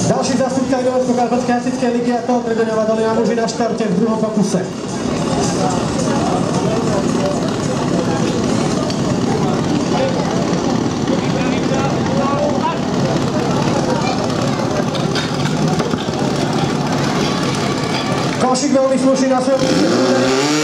Další zástupka Karpatské hasičské ligy a to Trdeňová dolina muži na štartě v druhém pokuse. Košík velmi sluší na svém